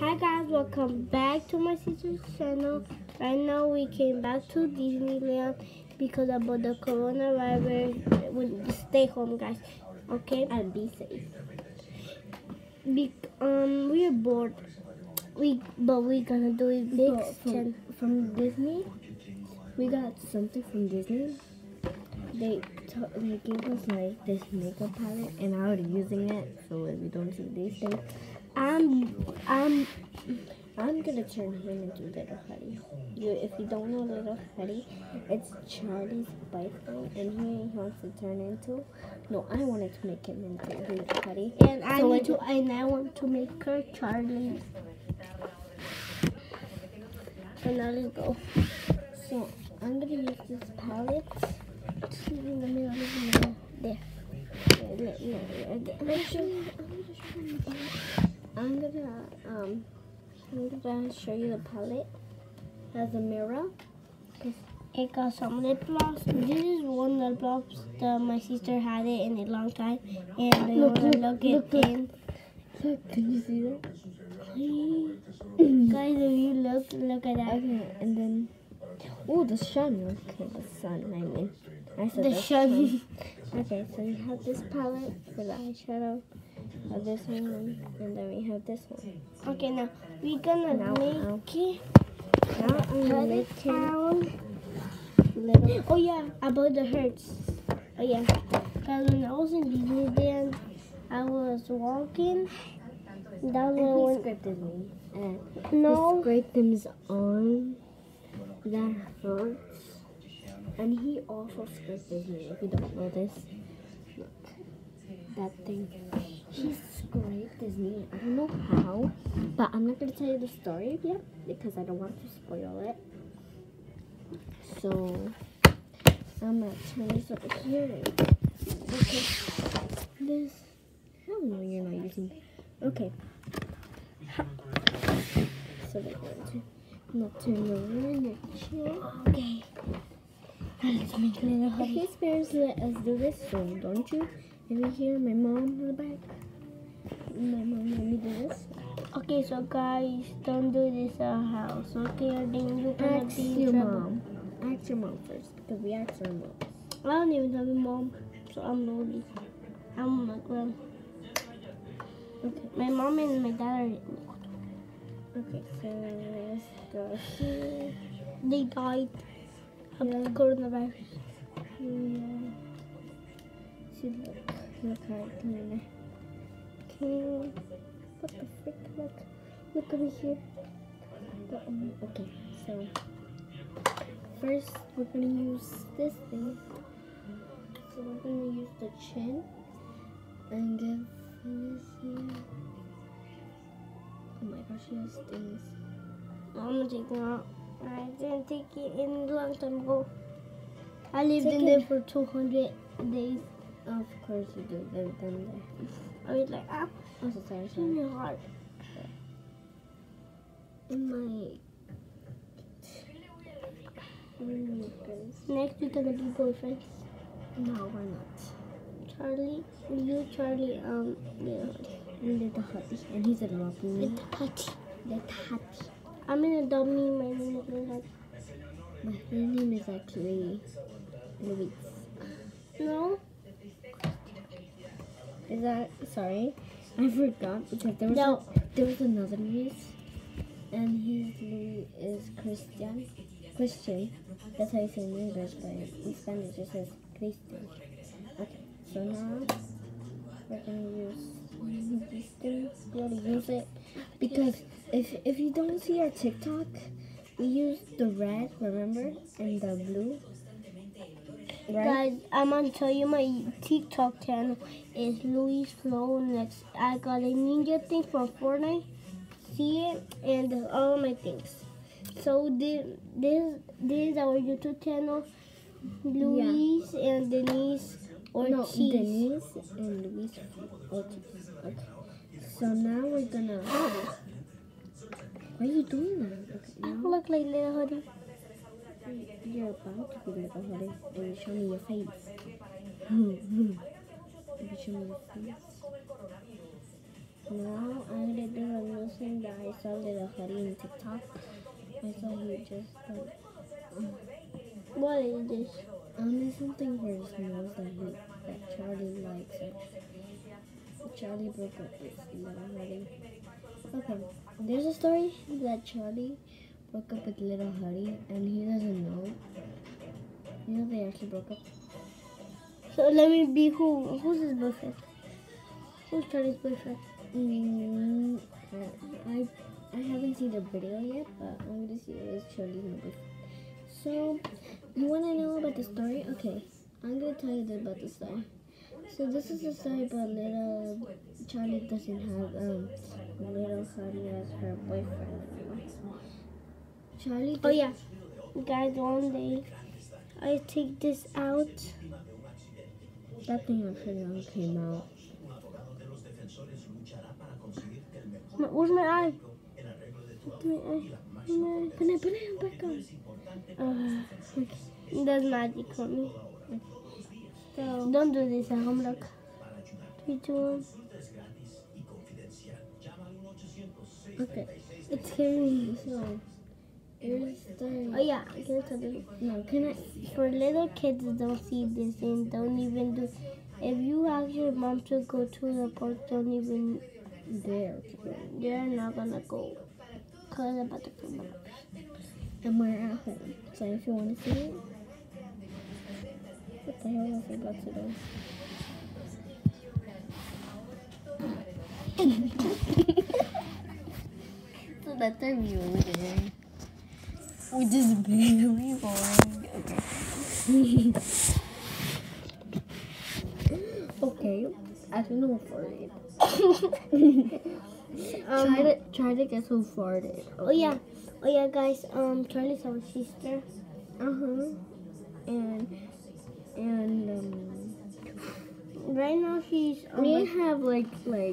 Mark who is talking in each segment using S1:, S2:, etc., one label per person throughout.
S1: Hi guys, welcome back to my sister's channel. Right now we came back to Disneyland because about the coronavirus. Stay home guys, okay? And be safe. We're bored. But we're gonna do it big
S2: from Disney. We got something from Disney. They gave us like this makeup palette, and I'm already using it. So if you don't see these things, I'm gonna turn him into Little Huddy. If you don't know Little Huddy, it's Charlie's boyfriend, and he wants to turn into. No, I wanted to make him into Little Huddy,
S1: and I want to make her Charlie. So now let's go.
S2: So I'm gonna use this palette.
S1: In the middle. There.
S2: I'm gonna show you the palette. It has a mirror.
S1: It got some lip gloss. This is one lip gloss that my sister had it in a long time, and I want to look in.
S2: Look, can you see that?
S1: Guys, if you look at that.
S2: Okay, and then the sun. Okay, the sun. I mean, I said
S1: the sun.
S2: Okay, so we have this palette for the eyeshadow. Have this one, and then we have this one.
S1: Okay, now we're gonna make it.
S2: Now I'm gonna make it
S1: little. Oh yeah, about the hurts. Oh yeah, because when I was in Disneyland, I was walking. That
S2: was scraped me.
S1: No.
S2: He scraped his arm. That hurts. And he also scraped his knee. If you don't know this, look, that thing. He scraped his knee. I don't know how, but I'm not gonna tell you the story yet because I don't want to spoil it. So I'm gonna turn this over here. Okay, this. Oh no, you're not using. Okay. So we're going to not turn over in your chair.
S1: Okay. Let's make Little Huddy.
S2: His parents let us do this, so don't you? If you hear my mom in the back, my mom let me do this.
S1: Okay, so guys, don't do this at our house, okay? Or then you're gonna
S2: Ask
S1: be
S2: your
S1: in trouble.
S2: mom. Ask your mom first, because we asked our mom.
S1: I don't even have a mom, so I'm lonely. I'm my grandma.
S2: Okay.
S1: My mom and my dad are.
S2: Okay, so let's go here.
S1: They died of the coronavirus.
S2: Yeah. See, look how it's clean. Okay. What the frick? Look over here. Okay, so first we're gonna use this thing. So we're gonna use the chin and give this here. Oh my gosh, she has things.
S1: I'm gonna take it out. I didn't take it in a long time ago. I lived
S2: Take
S1: in there for 200 days.
S2: Of course you do. They've done there.
S1: I was like,
S2: I'm so sorry.
S1: it's in your heart.
S2: In my
S1: Next, we're gonna be boyfriends.
S2: no, we're not.
S1: Charlie, Little
S2: Huddy, and he's adopting me.
S1: Little Huddy.
S2: Little Huddy.
S1: I'm in a dummy. My name is Little Huddy.
S2: My name is actually Louise.
S1: No.
S2: Is that sorry? I forgot because there was another Louise, and his Louis is Christian. That's how you say in English, but in Spanish it says Christian. Okay, so now we're gonna use these things. We gotta use it because if you don't see our TikTok, we use the red, remember, and the blue. Right?
S1: Guys, I'm gonna tell you my TikTok channel is Louis Flow Next. I got a ninja thing from Fortnite. See it and all my things. So this is our YouTube channel, Louise and Denise Ortiz.
S2: No, Denise and Louise Ortiz. Okay. So now we're gonna. Why are you doing that? Okay,
S1: I
S2: now
S1: look like Little Huddy.
S2: you're about to be Little Huddy, and you show me your face. You show me your face. Now I'm gonna do a loosen the eyes saw Little Huddy in TikTok. I saw he just
S1: What is this?
S2: there's something for his nose that Charlie likes. Charlie broke up with Little Huddy. Okay, there's a story that Charlie broke up with Little Huddy and he doesn't know. You know they actually broke up.
S1: So let me be who's his boyfriend? Who's Charlie's boyfriend?
S2: I haven't seen the video yet, but I'm gonna see it is Charlie's boyfriend. So, you wanna know about the story? Okay, I'm gonna tell you about the story. So this is a story about little Charlie doesn't have Little Huddy as her boyfriend anymore. Charlie.
S1: Oh yeah, guys, one day I take this out.
S2: That thing actually never came out.
S1: Where's my eye?
S2: Put it back on.
S1: That's magic for me. So don't do this at home. Look. 3, 2, 1.
S2: Okay.
S1: It's scary.
S2: So here's the story.
S1: Oh yeah, I can tell you.
S2: No, can I?
S1: For little kids, don't see this and don't even do. If you ask your mom to go to the park, don't even
S2: There.
S1: They're not gonna go. Cause about to come up.
S2: And we're at home. So if you want to see it. What the hell was I about to do? So that's our view there. Which is barely boring. Okay. Okay. I don't know for it. Try to guess who farted. Okay.
S1: Oh yeah, guys. Charlie's our sister.
S2: And
S1: right now she's.
S2: We have like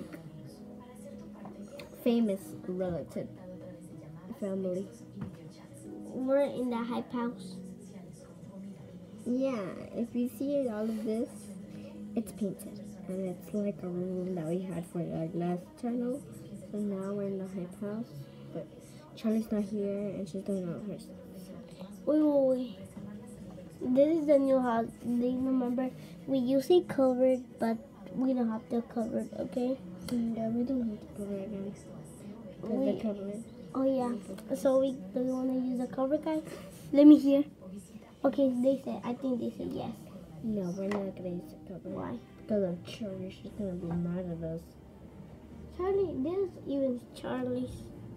S2: famous relative family.
S1: We're in the hype house.
S2: Yeah, if you see all of this, it's painted. And it's like a room that we had for our last channel. So now we're in the hype house. But Charlie's not here and she's doing all of her stuff.
S1: Wait. This is the new house. Do you remember? We usually covered, but we don't have to cover it, okay?
S2: Yeah, we don't have to cover it again. Because cover it.
S1: Oh yeah. So do we want to use the cover, guys? Let me hear. Okay, I think they said yes.
S2: No, we're not gonna use the cover.
S1: Why?
S2: Because I'm sure she's gonna be mad at us.
S1: Charlie, this is even Charlie's.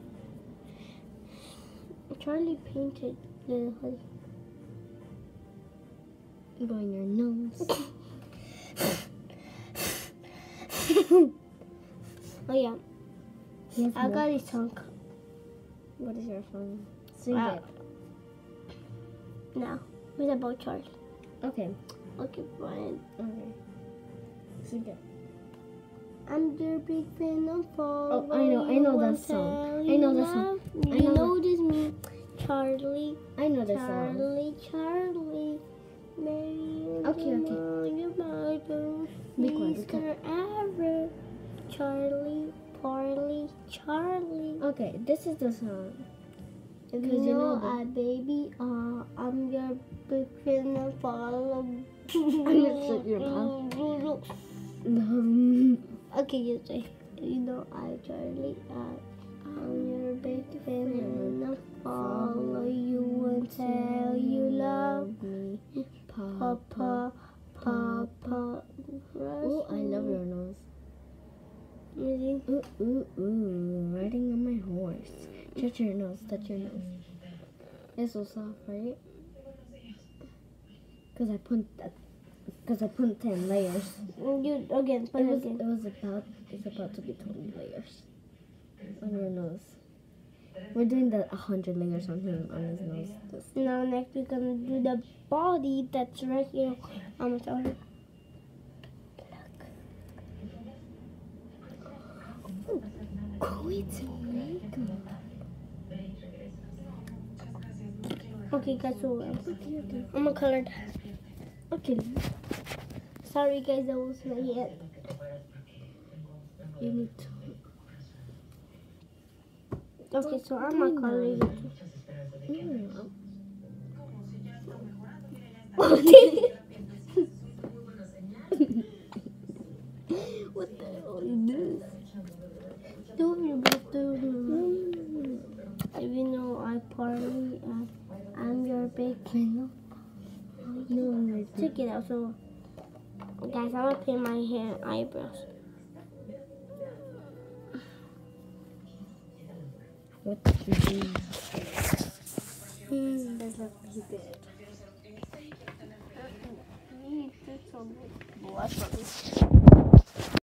S1: Charlie painted Little Huddy.
S2: Go in your nose.
S1: Oh yeah. I got his song.
S2: What is your song? Sing it.
S1: No. It's about Charlie.
S2: Okay.
S1: Okay, fine.
S2: Okay. Sing it.
S1: I'm your big fan of fall.
S2: Oh, I know that song. I know that song.
S1: You know this me, Charlie.
S2: I know that song.
S1: Charlie. Mary.
S2: Okay. Be quiet.
S1: Ever. Charlie. Charlie.
S2: Okay, this is the song.
S1: If you know baby, I'm your big fan of fall.
S2: Shut your mouth.
S1: Okay, you say. You know Charlie, I'm your big fan and I'll follow you and tell you love me, Papa.
S2: Oh, I love your nose.
S1: Really?
S2: Ooh, riding on my horse. Touch your nose. It's so soft, right? Because I put 10 layers.
S1: It's
S2: about to be 20 layers on your nose. We're doing the 100 layers on his nose.
S1: Now next we're gonna do the body that's right here. I'm gonna tell her.
S2: It's makeup.
S1: Okay, guys, so
S2: Okay.
S1: I'm gonna color that.
S2: Okay.
S1: Sorry, guys, that was my head.
S2: You need to.
S1: Okay, so I'm gonna color you too.
S2: What the hell is this?
S1: Do your birthday. If you know I party and I'm your big fan.
S2: No,
S1: Check it out. So, guys, I'm gonna paint my hair and eyebrows.
S2: what did you do?
S1: There's a big blush on this.